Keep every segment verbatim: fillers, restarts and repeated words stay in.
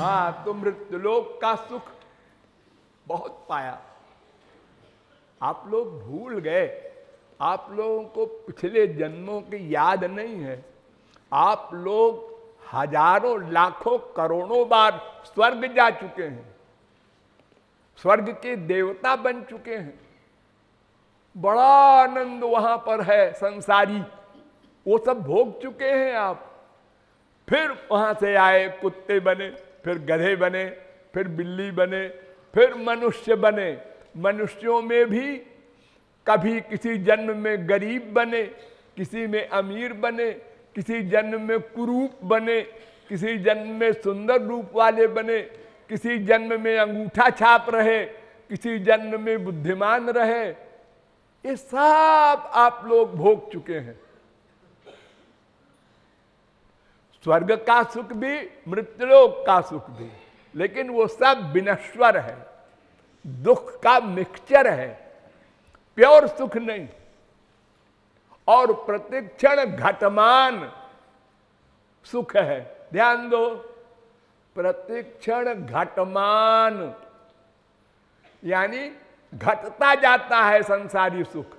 हाँ, तो मृत्युलोक का सुख बहुत पाया। आप लोग भूल गए, आप लोगों को पिछले जन्मों की याद नहीं है। आप लोग हजारों लाखों करोड़ों बार स्वर्ग जा चुके हैं, स्वर्ग के देवता बन चुके हैं। बड़ा आनंद वहां पर है संसारी, वो सब भोग चुके हैं आप। फिर वहां से आए, कुत्ते बने, फिर गधे बने, फिर बिल्ली बने, फिर मनुष्य बने। मनुष्यों में भी कभी किसी जन्म में गरीब बने, किसी में अमीर बने, किसी जन्म में कुरूप बने, किसी जन्म में सुंदर रूप वाले बने, किसी जन्म में अंगूठा छाप रहे, किसी जन्म में बुद्धिमान रहे। ये सब आप लोग भोग चुके हैं। स्वर्ग का सुख भी, मृत्युलोक का सुख भी, लेकिन वो सब विनश्वर है, दुख का मिक्सचर है, प्योर सुख नहीं। और प्रतिक्षण घटमान सुख है। ध्यान दो, प्रतिक्षण घटमान, यानी घटता जाता है संसारी सुख।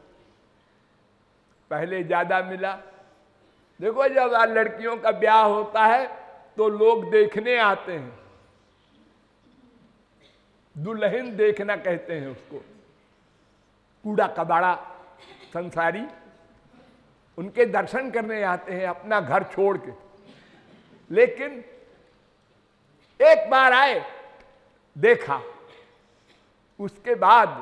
पहले ज्यादा मिला। देखो, जब लड़कियों का ब्याह होता है तो लोग देखने आते हैं, दुल्हन देखना कहते हैं उसको। कूड़ा कबाड़ा संसारी उनके दर्शन करने आते हैं अपना घर छोड़ के। लेकिन एक बार आए, देखा, उसके बाद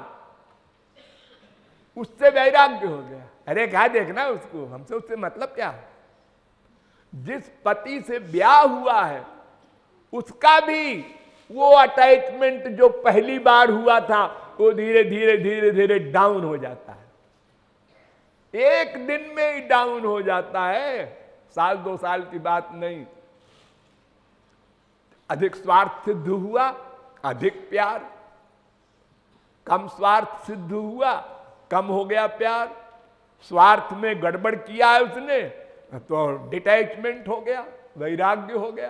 उससे वैराग्य हो गया। अरे क्या देखना उसको, हमसे उससे मतलब क्या है। जिस पति से ब्याह हुआ है उसका भी वो अटैचमेंट जो पहली बार हुआ था वो धीरे धीरे धीरे धीरे डाउन हो जाता है। एक दिन में ही डाउन हो जाता है, साल दो साल की बात नहीं। अधिक स्वार्थ सिद्ध हुआ, अधिक प्यार, कम स्वार्थ सिद्ध हुआ, कम हो गया प्यार। स्वार्थ में गड़बड़ किया है उसने तो डिटैचमेंट हो गया, वैराग्य हो गया।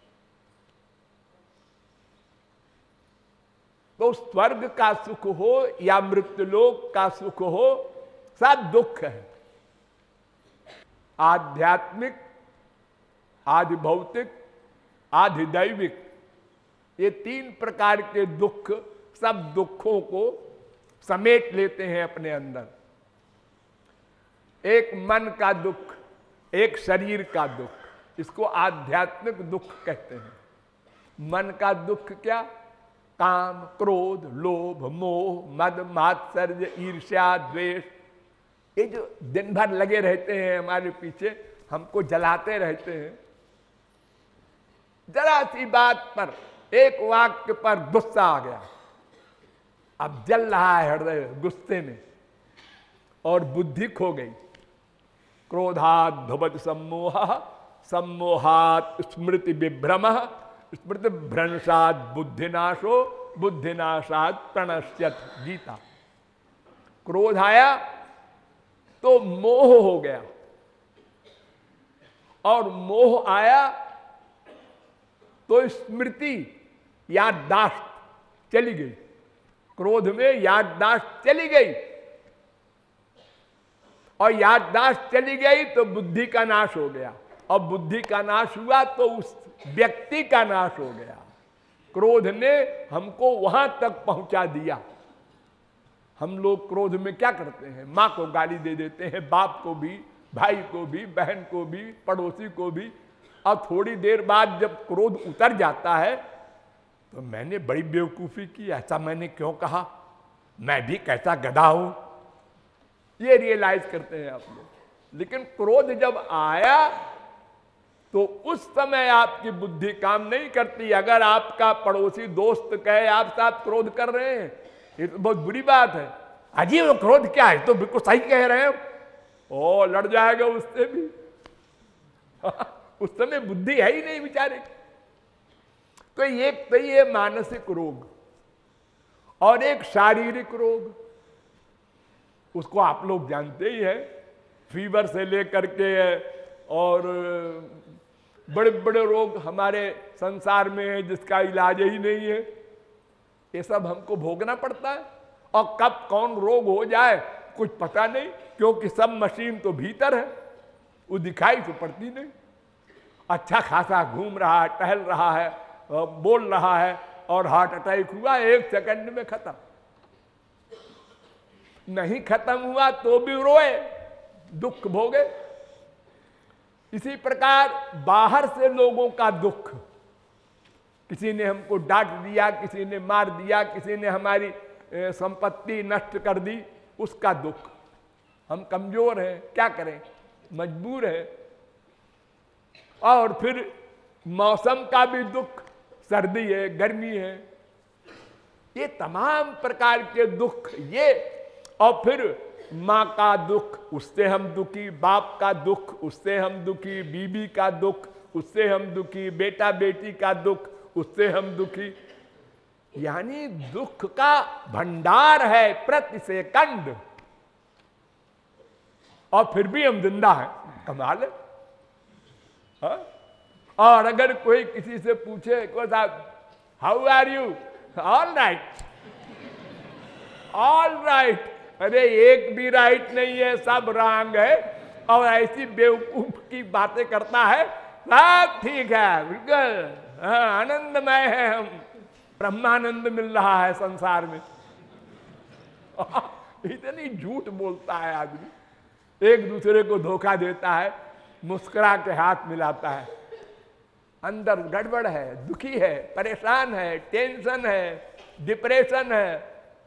तो स्वर्ग का सुख हो या मृत्युलोक का सुख हो, सब दुख है। आध्यात्मिक, आधि भौतिक, आधि दैविक, ये तीन प्रकार के दुख सब दुखों को समेट लेते हैं अपने अंदर। एक मन का दुख, एक शरीर का दुख, इसको आध्यात्मिक दुख कहते हैं। मन का दुख क्या? काम, क्रोध, लोभ, मोह, मद, मात्सर्य, ईर्ष्या, द्वेष, ये जो दिन भर लगे रहते हैं हमारे पीछे, हमको जलाते रहते हैं। जरा सी बात पर, एक वाक्य पर गुस्सा आ गया, अब जल रहा है हृदय गुस्से में और बुद्धि खो गई। क्रोधात् भवति सम्मोहः, सम्मोहात् स्मृति विभ्रमः, स्मृति भ्रंशात् बुद्धिनाशो, बुद्धिनाशात् प्रणश्यत। गीता। क्रोध आया तो मोह हो गया, और मोह आया तो स्मृति, याददाश्त चली गई। क्रोध में याददाश्त चली गई, और याददाश्त चली गई तो बुद्धि का नाश हो गया, और बुद्धि का नाश हुआ तो उस व्यक्ति का नाश हो गया। क्रोध ने हमको वहां तक पहुंचा दिया। हम लोग क्रोध में क्या करते हैं? मां को गाली दे देते हैं, बाप को भी, भाई को भी, बहन को भी, पड़ोसी को भी। और थोड़ी देर बाद जब क्रोध उतर जाता है तो मैंने बड़ी बेवकूफी की, ऐसा मैंने क्यों कहा, मैं भी कैसा गधा हूं, ये रियलाइज करते हैं आप लोग। लेकिन क्रोध जब आया तो उस समय आपकी बुद्धि काम नहीं करती। अगर आपका पड़ोसी दोस्त कहे आप साथ क्रोध कर रहे हैं, ये तो बहुत बुरी बात है। अजी वो क्रोध क्या है, तो बिल्कुल सही कह रहे हैं, ओ लड़ जाएगा उससे भी। उस समय बुद्धि है ही नहीं बेचारे। तो एक तो ये मानसिक रोग, और एक शारीरिक रोग, उसको आप लोग जानते ही हैं। फीवर से लेकर के और बड़े बड़े रोग हमारे संसार में है जिसका इलाज ही नहीं है, ये सब हमको भोगना पड़ता है। और कब कौन रोग हो जाए कुछ पता नहीं, क्योंकि सब मशीन तो भीतर है, वो दिखाई तो पड़ती नहीं। अच्छा खासा घूम रहा है, टहल रहा है, बोल रहा है, और हार्ट अटैक हुआ, एक सेकंड में खत्म। नहीं खत्म हुआ तो भी रोए, दुख भोगे। इसी प्रकार बाहर से लोगों का दुख, किसी ने हमको डांट दिया, किसी ने मार दिया, किसी ने हमारी संपत्ति नष्ट कर दी, उसका दुख। हम कमजोर हैं, क्या करें, मजबूर है। और फिर मौसम का भी दुख, सर्दी है, गर्मी है, ये तमाम प्रकार के दुख ये। और फिर माँ का दुख, उससे हम दुखी, बाप का दुख, उससे हम दुखी, बीबी का दुख, उससे हम दुखी, बेटा बेटी का दुख, उससे हम दुखी। यानी दुख का भंडार है प्रति सेकंड, और फिर भी हम जिंदा हैं, कमाल है। हाँ? और अगर कोई किसी से पूछे को साहब how are you, all right, all right, अरे एक भी राइट नहीं है, सब रॉन्ग है। और ऐसी बेवकूफ की बातें करता है, सब ठीक है, बिल्कुल हाँ, आनंदमय है, हम ब्रह्मानंद मिल रहा है संसार में। इतनी झूठ बोलता है आदमी, एक दूसरे को धोखा देता है, मुस्कुरा के हाथ मिलाता है, अंदर गड़बड़ है, दुखी है, परेशान है, टेंशन है, डिप्रेशन है।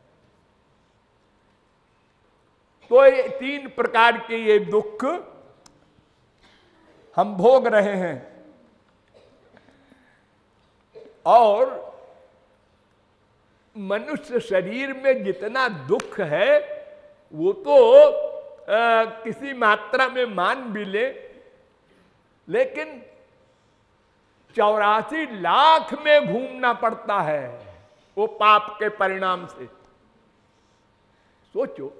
तो ये तीन प्रकार के ये दुख हम भोग रहे हैं। और मनुष्य शरीर में जितना दुख है वो तो आ, किसी मात्रा में मान भी ले, लेकिन चौरासी लाख में घूमना पड़ता है वो पाप के परिणाम से। सोचो,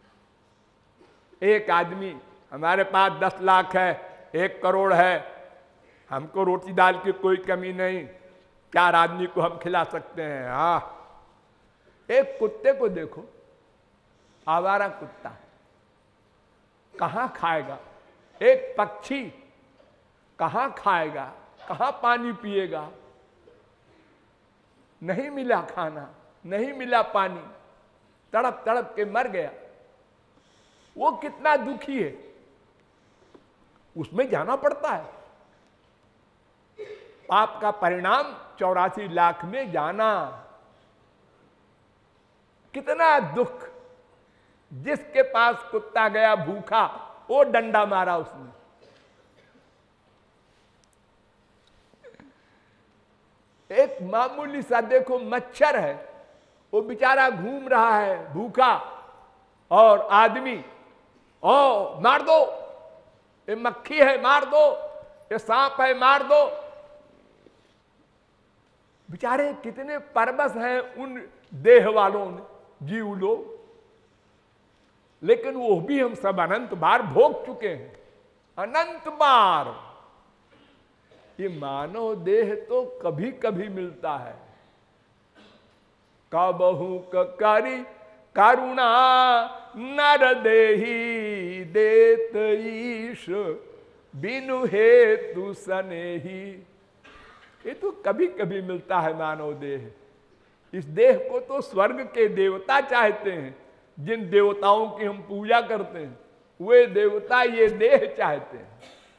एक आदमी, हमारे पास दस लाख है, एक करोड़ है, हमको रोटी दाल की कोई कमी नहीं, चार आदमी को हम खिला सकते हैं। हाँ, एक कुत्ते को देखो, आवारा कुत्ता कहां खाएगा, एक पक्षी कहां खाएगा, कहां पानी पिएगा, नहीं मिला खाना, नहीं मिला पानी, तड़प तड़प के मर गया। वो कितना दुखी है, उसमें जाना पड़ता है। पाप का परिणाम चौरासी लाख में जाना, कितना दुख। जिसके पास कुत्ता गया भूखा, वो डंडा मारा उसने। एक मामूली सा देखो मच्छर है, वो बेचारा घूम रहा है भूखा, और आदमी ओ मार दो, ये मक्खी है मार दो, ये सांप है मार दो। बेचारे कितने परबस हैं उन देह वालों ने, जीव लोग, लेकिन वो भी हम सब अनंत बार भोग चुके हैं, अनंत बार। ये मानव देह तो कभी कभी मिलता है। कबहू करी करुणा नर देही देत ईश बिनु हेतु सनेही। ये तो कभी कभी मिलता है मानव देह। इस देह को तो स्वर्ग के देवता चाहते हैं, जिन देवताओं की हम पूजा करते हैं वे देवता ये देह चाहते हैं।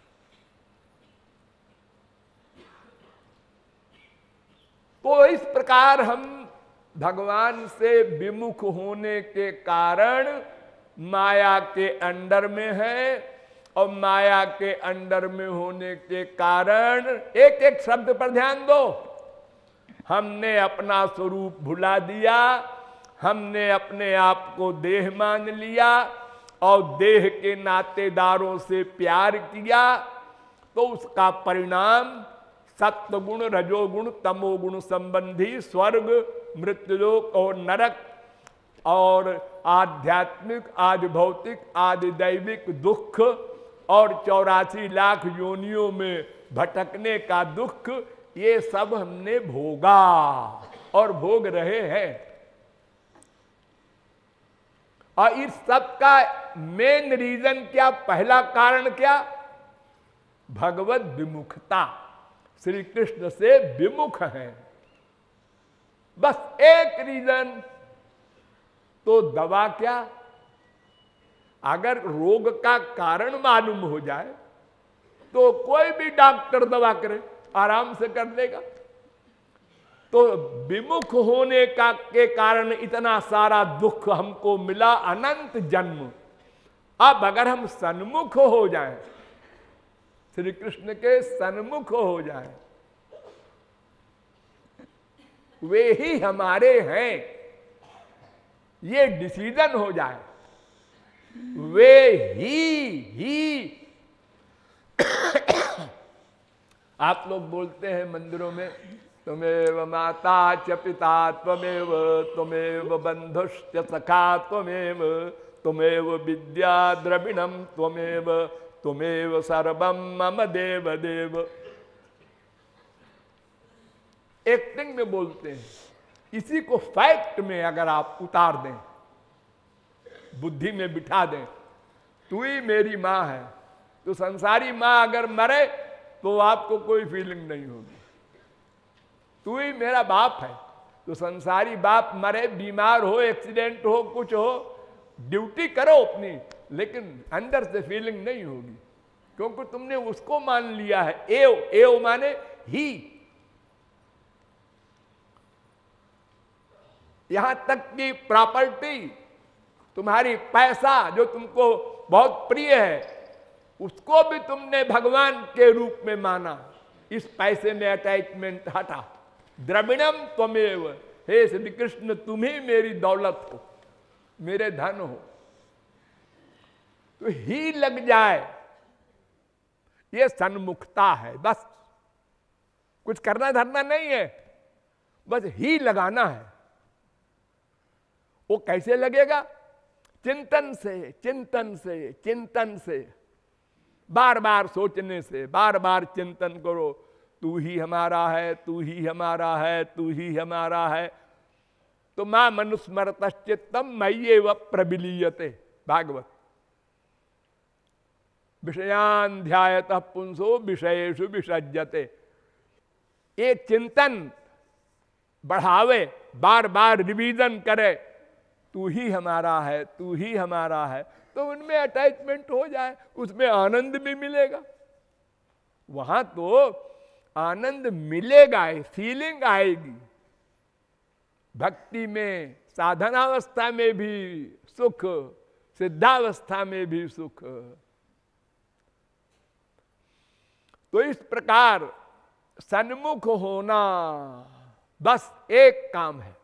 तो इस प्रकार हम भगवान से विमुख होने के कारण माया के अंडर में है, और माया के अंडर में होने के कारण एक एक शब्द पर ध्यान दो, हमने अपना स्वरूप भुला दिया, हमने अपने आप को देह मान लिया और देह के नातेदारों से प्यार किया। तो उसका परिणाम सत्वगुण, रजोगुण, तमोगुण संबंधी स्वर्ग, मृत्युलोक और नरक, और आध्यात्मिक, आदि भौतिक, आदि दैविक दुख और चौरासी लाख योनियों में भटकने का दुख, ये सब हमने भोगा और भोग रहे हैं। और इस सब का मेन रीजन क्या, पहला कारण क्या? भगवत विमुखता, श्री कृष्ण से विमुख हैं, बस एक रीजन। तो दवा क्या? अगर रोग का कारण मालूम हो जाए तो कोई भी डॉक्टर दवा करे, आराम से कर देगा। तो विमुख होने का के कारण इतना सारा दुख हमको मिला, अनंत जन्म। अब अगर हम सन्मुख हो जाएं, श्री कृष्ण के सन्मुख हो जाएं, वे ही हमारे हैं, ये डिसीजन हो जाए, वे ही ही आप लोग बोलते हैं मंदिरों में, त्वमेव माता च पिता त्वमेव, त्वमेव बंधुश्च सखा त्वमेव, त्वमेव विद्या द्रविणम त्वमेव, त्वमेव सर्वम मम देव देव। एक्टिंग में बोलते हैं, इसी को फैक्ट में अगर आप उतार दें, बुद्धि में बिठा दें, तू ही मेरी माँ है, तो संसारी माँ अगर मरे तो आपको कोई फीलिंग नहीं होगी। तू ही मेरा बाप है, तो संसारी बाप मरे, बीमार हो, एक्सीडेंट हो, कुछ हो, ड्यूटी करो अपनी, लेकिन अंदर से फीलिंग नहीं होगी, क्योंकि तुमने उसको मान लिया है। एव, एव माने ही। यहां तक कि प्रॉपर्टी, तुम्हारी पैसा जो तुमको बहुत प्रिय है, उसको भी तुमने भगवान के रूप में माना। इस पैसे में अटैचमेंट हटा। द्रविणम त्वमेव, हे श्री कृष्ण तुम ही मेरी दौलत हो, मेरे धन हो। तो ही लग जाए, ये सन्मुखता है। बस कुछ करना धरना नहीं है, बस ही लगाना है। वो कैसे लगेगा? चिंतन से, चिंतन से, चिंतन से, बार बार सोचने से, बार बार चिंतन करो, तू ही हमारा है, तू ही हमारा है, तू ही हमारा है। तो मां मनुस्मरतश्चित्तम मय्येव प्रविलीयते, भागवत। विषयान ध्यायतः पुंसो विषयेषु विसज्जते। ये चिंतन बढ़ावे, बार बार रिवीजन करे, तू ही हमारा है, तू ही हमारा है, तो उनमें अटैचमेंट हो जाए, उसमें आनंद भी मिलेगा। वहां तो आनंद मिलेगा, फीलिंग आएगी। भक्ति में, साधनावस्था में भी सुख, सिद्धावस्था में भी सुख। तो इस प्रकार सन्मुख होना बस एक काम है।